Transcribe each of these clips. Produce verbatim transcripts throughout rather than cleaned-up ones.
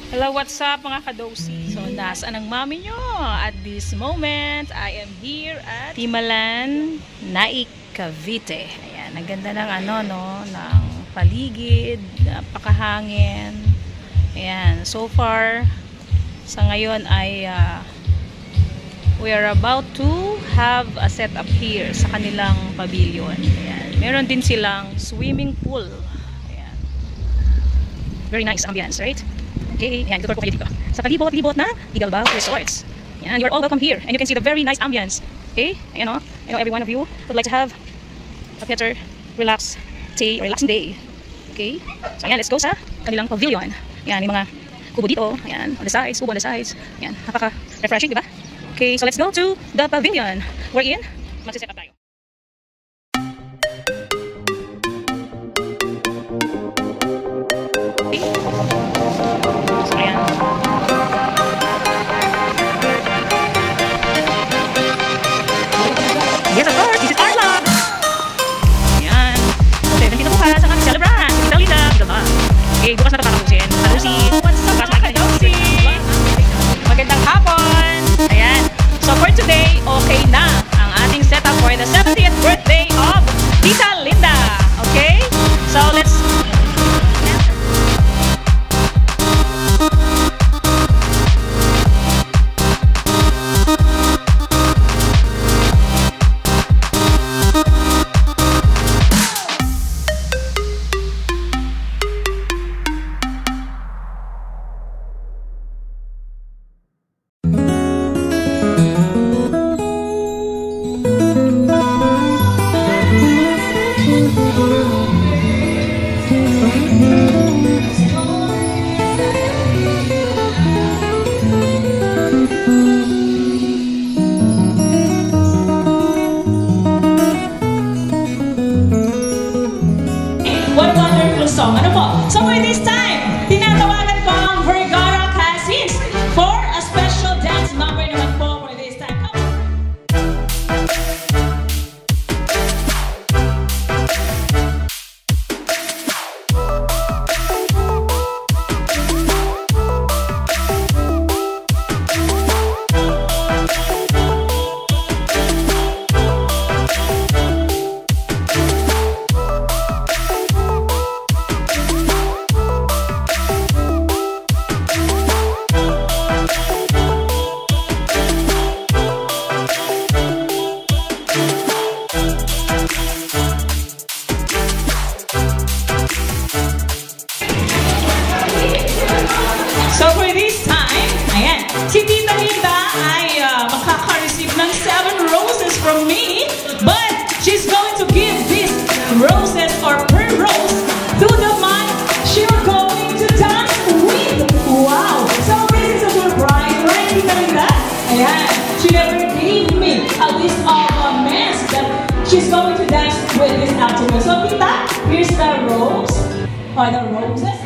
Hello, what's up mga kadosi? So, nasaan ang mami nyo? At this moment, I am here at Timalan, Naik, Cavite. Ayan, ang ganda ng ano, no, ng paligid, napakahangin. Ayan, so far, sa ngayon ay uh, we are about to have a setup here sa kanilang pavilion. Ayan, meron din silang swimming pool. Ayan. Very nice ambience, right? Okay, yan, tutur ko kayo dito. Sa kalibot-libot na Igalbao Resorts. Yan, you're all welcome here. And you can see the very nice ambience. Okay, you know, I know every one of you would like to have a better, relaxed day, relaxing day. Okay, so yan, let's go sa kanilang pavilion. Yan, yung mga kubo dito. Yan, on the sides, kubo on the sides. Yan, napaka-refreshing, di ba? Okay, so let's go to the pavilion. We're in, magsiset up tayo. Okay. Yes, of course, this is our love. Ayan. So, nandito bukas ang ating celebrant. Kita Lita. Okay, bukas na ito tatapusin. Kalusi. Bukas na kalusi. Magandang hapon. Ayan. So, for today, okay na ang ating setup for the seventieth birthday of Tita Linda. Okay? So, let's what a wonderful song. Ano po? So for this time, tinatawagan ko ang Vergara Cousins for a special dance number naman po for this time. Come on. So for this time, ayan, si Tita Linda ay uh, makaka-receive ng seven roses from me, but she's going to give these roses or per rose to the man she's going to dance with. Wow! So this is a surprise, right, Tita Linda? Ayan, she never gave me a list of a mess that she's going to dance with this afternoon. So Tita, here's the rose, or the roses.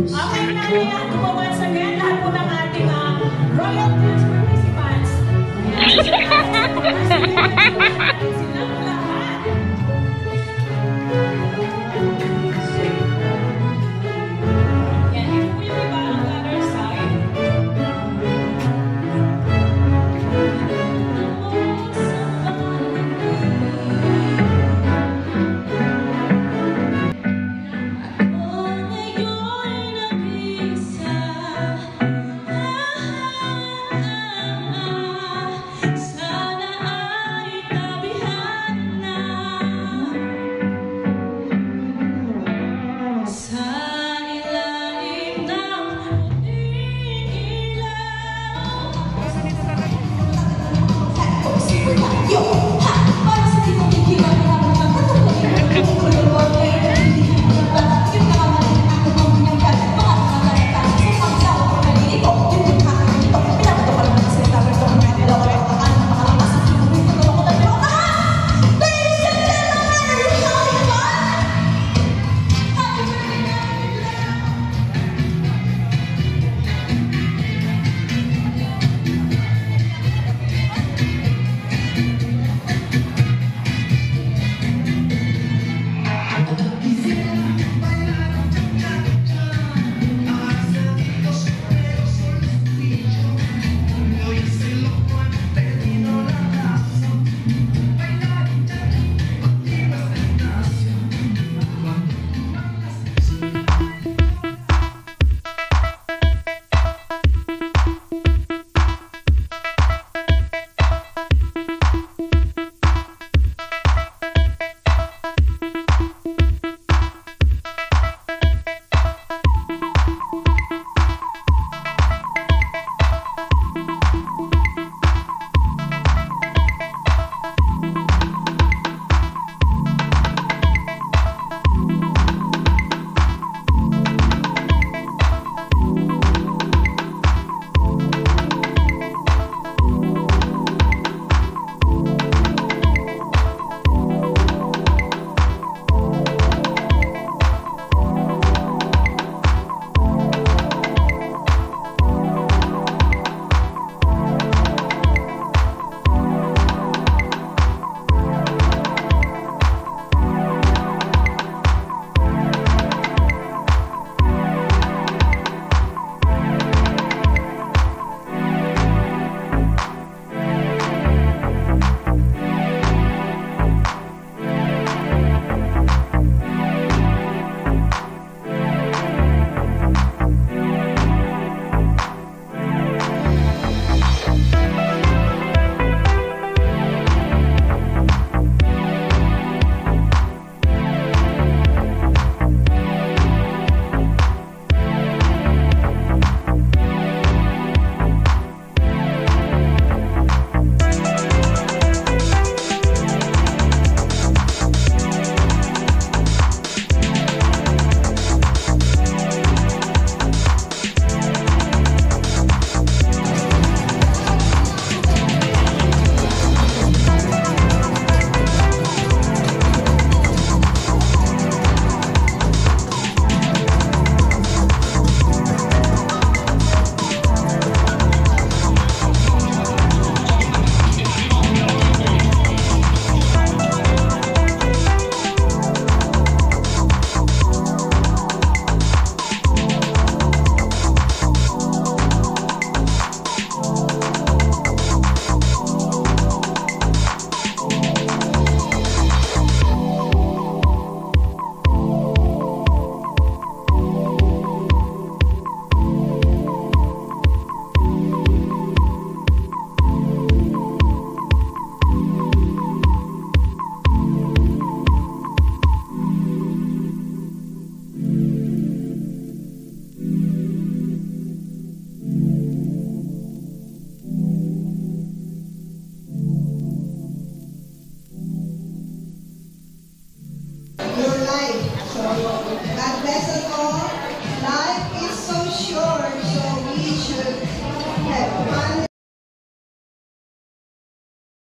Okay na yan po once again, lahat po ng ating uh, Royal Dance participants. Silang lahat. Yan, ito po yung iba ang other side. Life is so short, so we should have fun